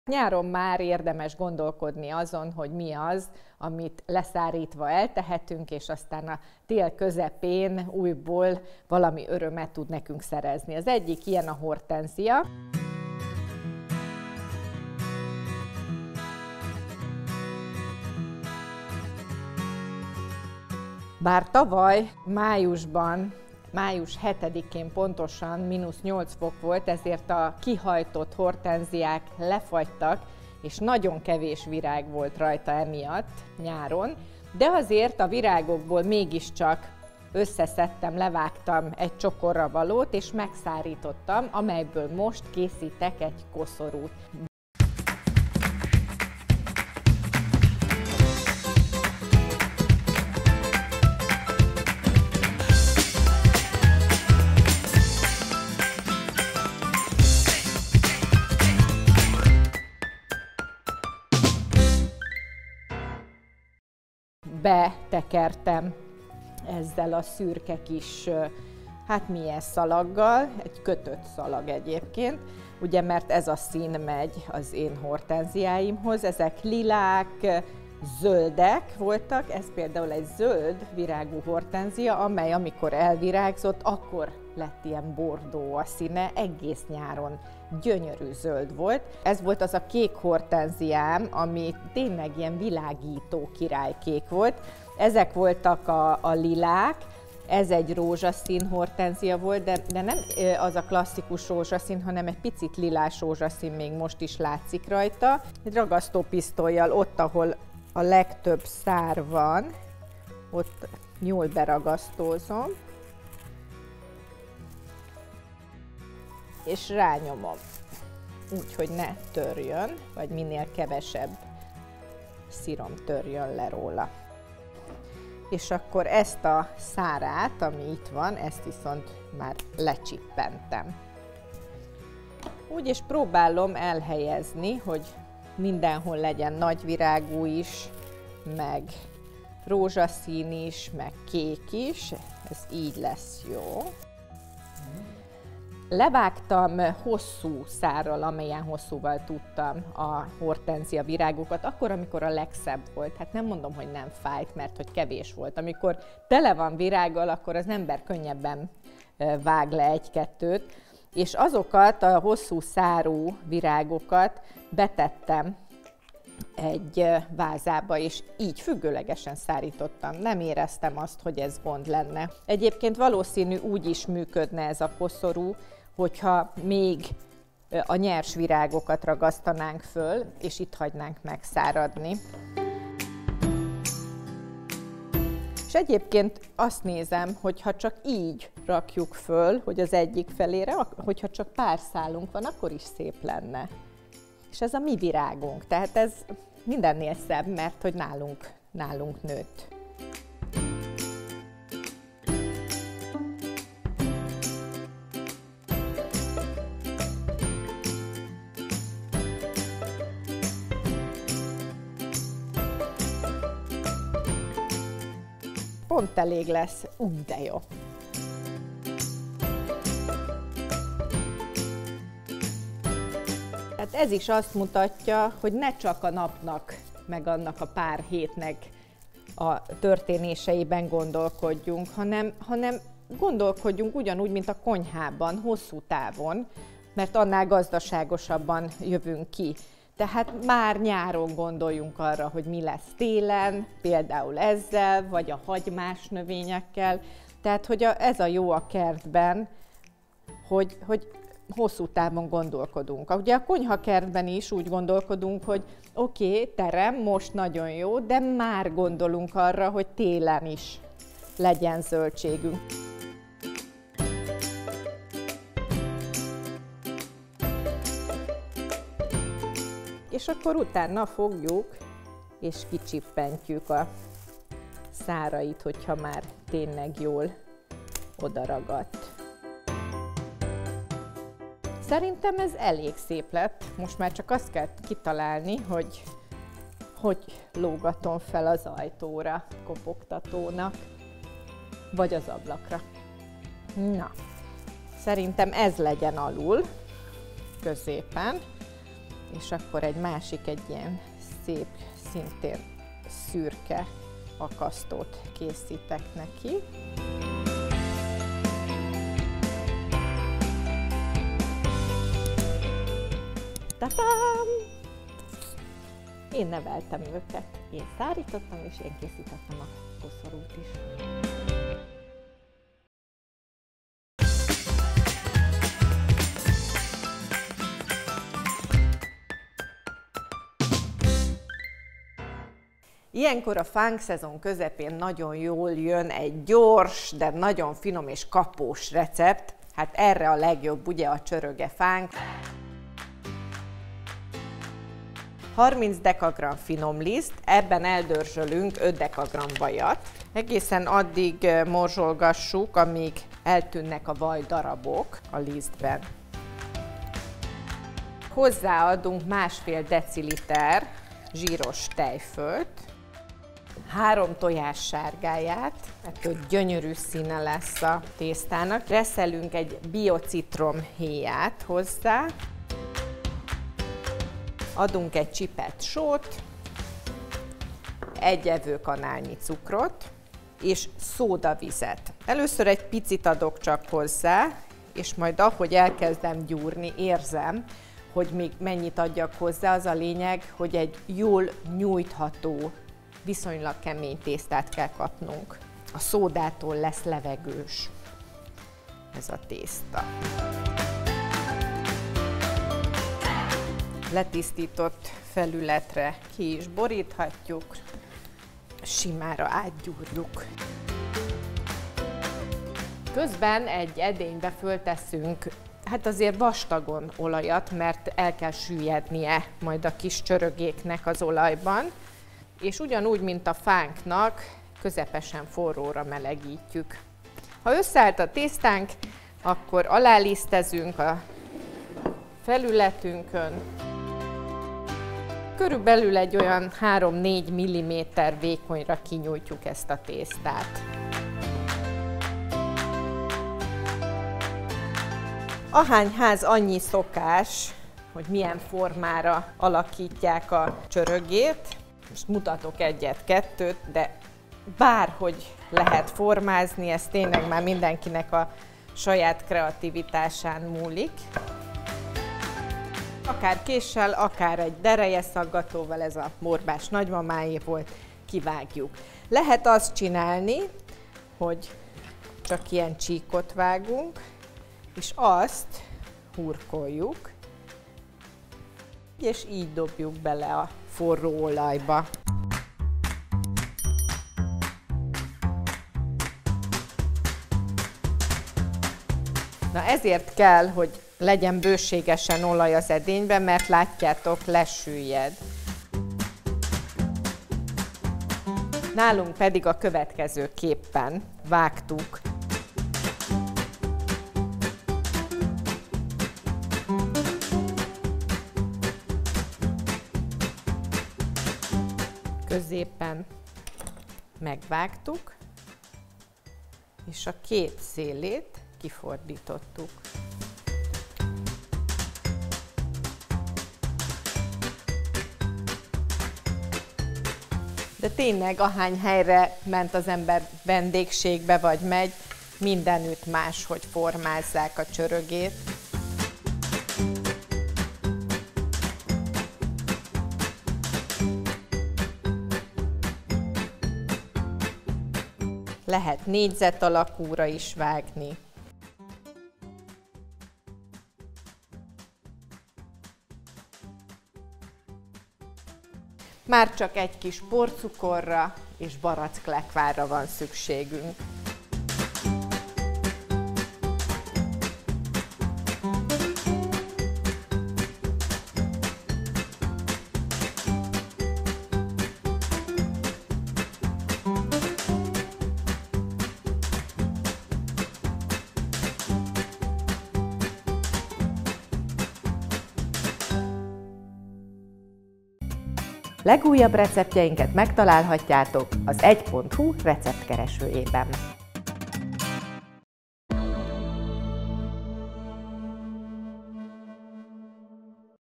Nyáron már érdemes gondolkodni azon, hogy mi az, amit leszárítva eltehetünk, és aztán a tél közepén újból valami örömet tud nekünk szerezni. Az egyik ilyen a hortenzia. Bár tavaly május 7-én pontosan -8 fok volt, ezért a kihajtott hortenziák lefagytak, és nagyon kevés virág volt rajta emiatt nyáron, de azért a virágokból mégiscsak összeszedtem, levágtam egy csokorra valót, és megszárítottam, amelyből most készítek egy koszorút. Betekertem ezzel a szürke kis, hát milyen szalaggal, egy kötött szalag egyébként, ugye, mert ez a szín megy az én hortenziáimhoz, ezek lilák, zöldek voltak, ez például egy zöld virágú hortenzia, amely amikor elvirágzott, akkor lett ilyen bordó a színe, egész nyáron gyönyörű zöld volt. Ez volt az a kék hortenziám, ami tényleg ilyen világító királykék volt. Ezek voltak a lilák, ez egy rózsaszín hortenzia volt, de nem az a klasszikus rózsaszín, hanem egy picit lilás rózsaszín még most is látszik rajta. Egy ragasztópisztollyal ott, ahol a legtöbb szár van, ott jól beragasztózom, és rányomom, úgy, hogy ne törjön, vagy minél kevesebb szirom törjön le róla. És akkor ezt a szárát, ami itt van, ezt viszont már lecsippentem. Úgy is próbálom elhelyezni, hogy mindenhol legyen nagyvirágú is, meg rózsaszín is, meg kék is, ez így lesz jó. Levágtam hosszú szárral, amelyen hosszúval tudtam a hortenzia virágokat, akkor, amikor a legszebb volt. Hát nem mondom, hogy nem fájt, mert hogy kevés volt. Amikor tele van virággal, akkor az ember könnyebben vág le egy-kettőt, és azokat a hosszú szárú virágokat betettem egy vázába, és így függőlegesen szárítottam. Nem éreztem azt, hogy ez gond lenne. Egyébként valószínű úgy is működne ez a koszorú, hogyha még a nyers virágokat ragasztanánk föl, és itt hagynánk megszáradni. És egyébként azt nézem, hogy ha csak így rakjuk föl, hogy az egyik felére, hogyha csak pár szálunk van, akkor is szép lenne. És ez a mi virágunk, tehát ez mindennél szebb, mert hogy nálunk nőtt. Pont elég lesz, de jó. Tehát ez is azt mutatja, hogy ne csak a napnak, meg annak a pár hétnek a történéseiben gondolkodjunk, hanem gondolkodjunk ugyanúgy, mint a konyhában, hosszú távon, mert annál gazdaságosabban jövünk ki. Tehát már nyáron gondoljunk arra, hogy mi lesz télen, például ezzel, vagy a hagymás növényekkel. Tehát, hogy ez a jó a kertben, hogy hosszú távon gondolkodunk. Ugye a konyhakertben is úgy gondolkodunk, hogy oké, terem, most nagyon jó, de már gondolunk arra, hogy télen is legyen zöldségünk. És akkor utána fogjuk és kicsippentjük a szárait, hogyha már tényleg jól odaragadt. Szerintem ez elég szép lett. Most már csak azt kell kitalálni, hogy lógatom fel az ajtóra, kopogtatónak, vagy az ablakra. Na, szerintem ez legyen alul, középen. És akkor egy másik, egy ilyen szép, szintén szürke akasztót készítek neki. Ta-dám! Én neveltem őket, én szárítottam, és én készítettem a koszorút is. Ilyenkor a fánkszezon közepén nagyon jól jön egy gyors, de nagyon finom és kapós recept. Hát erre a legjobb ugye a csörögefánk. 30 dekagramm finom liszt, ebben eldörzsölünk 5 dekagramm vajat. Egészen addig morzsolgassuk, amíg eltűnnek a vaj darabok a lisztben. Hozzáadunk 1,5 deciliter zsíros tejfölt, 3 tojás sárgáját, ettől gyönyörű színe lesz a tésztának. Reszelünk egy biocitrom héját hozzá, adunk egy csipet sót, 1 evőkanálnyi cukrot és szódavizet. Először egy picit adok csak hozzá, és majd ahogy elkezdem gyúrni, érzem, hogy még mennyit adjak hozzá. Az a lényeg, hogy egy jól nyújtható, viszonylag kemény tésztát kell kapnunk. A szódától lesz levegős ez a tészta. Letisztított felületre ki is boríthatjuk, simára átgyúrjuk. Közben egy edénybe fölteszünk hát azért vastagon olajat, mert el kell süllyednie majd a kis csörögéknek az olajban, és ugyanúgy, mint a fánknak, közepesen forróra melegítjük. Ha összeállt a tésztánk, akkor alálisztezünk a felületünkön. Körülbelül egy olyan 3-4 mm vékonyra kinyújtjuk ezt a tésztát. Ahány ház, annyi szokás, hogy milyen formára alakítják a csörögét. Most mutatok egyet-kettőt, de bárhogy lehet formázni, ez tényleg már mindenkinek a saját kreativitásán múlik. Akár késsel, akár egy derejeszaggatóval, ez a morbás nagymamáé volt, kivágjuk. Lehet azt csinálni, hogy csak ilyen csíkot vágunk, és azt hurkoljuk, és így dobjuk bele a forró olajba. Na ezért kell, hogy legyen bőségesen olaj az edényben, mert látjátok, lesüllyed. Nálunk pedig a következőképpen vágtuk. Középen megvágtuk, és a két szélét kifordítottuk. De tényleg, ahány helyre ment az ember vendégségbe, vagy megy, mindenütt máshogy formázzák a csörögét. Lehet négyzet alakúra is vágni. Már csak egy kis porcukorra és baracklekvárra van szükségünk. Legújabb receptjeinket megtalálhatjátok az 1.hu receptkeresőjében.